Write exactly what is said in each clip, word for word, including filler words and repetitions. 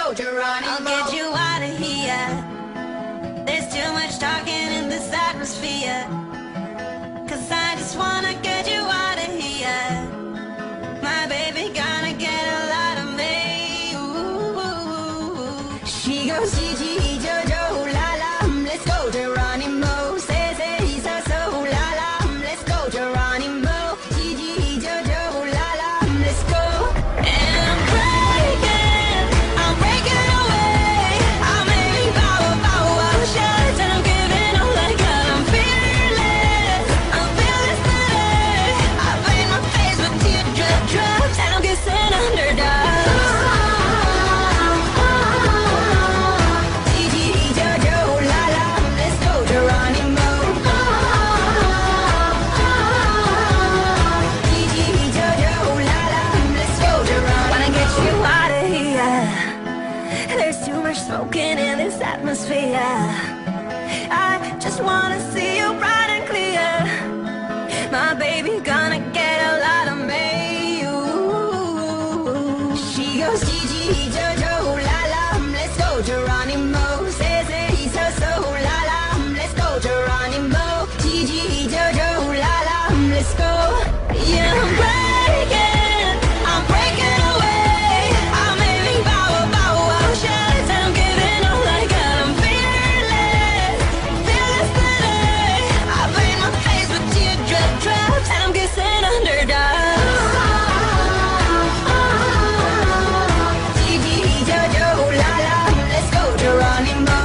go, Geronimo. I'll get you out of here. There's too much talking in this atmosphere. Cause I just wanna get you out of here. My baby gonna get a lot of me. Ooh. She goes, Gigi, Jojo, la la, let's go, Geronimo. Say, say, he's so, so, la la, let's go, Geronimo. Gigi, Jojo, la la, let's go. And I'm breaking, I'm breaking away. I'm aiming power, power, shots, and I'm giving all I got. I'm fearless, I'm fearless today. I paint my face with teardrop drops, and I'm kissing underdogs. Smoking in this atmosphere. I just wanna see you bright and clear. My baby gonna get a lot of me. Ooh. She goes, Gigi, Jojo, la la, let's go, Geronimo. Say, say, he's so, so, la la, let's go, Geronimo. Gigi, Jojo, la la, let's go. Yeah, I'm breaking, I'm breaking away. I'm aiming power, power, shots, and I'm giving all I got. I'm fearless, fearless today. I paint my face with teardrop drops, and I'm kissing underdogs. Gigi, Jojo, la la, let's go, Geronimo.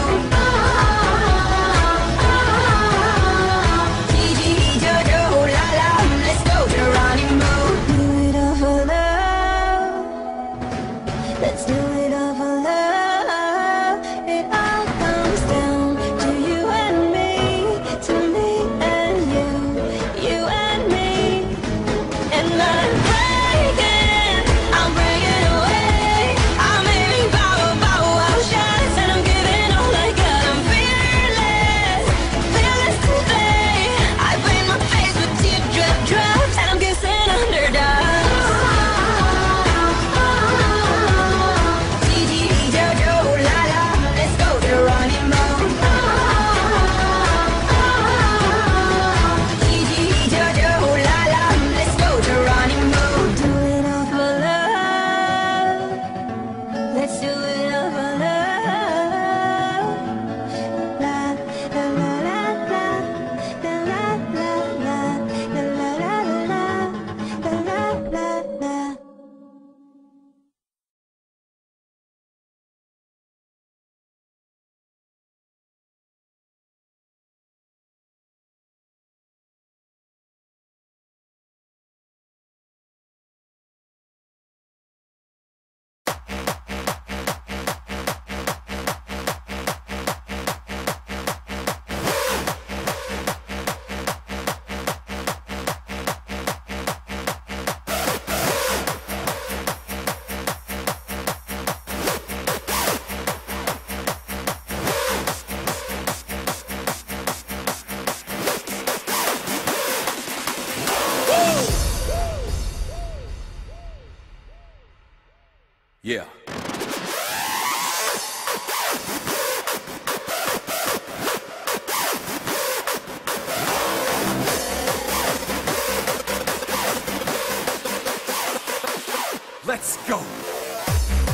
Gigi, Jojo, la la, let's go, Geronimo. Do it all for love. Let's do it all for love. It all comes down to you and me, to me and you, you and me. And I'm breaking, I'm breaking away. I'm aiming power, power, shots, and I'm giving all I got. I'm fearless, fearless today. I paint my face with teardrop drops, and I'm kissing underdogs. Gigi, Jojo, la la, let's go, Geronimo. Gigi, Jojo, la la, let's go, Geronimo. Do it all for love. Let's do it all for love. La la la la la, la la la la, la la la la, la la la la. Yeah. Let's go.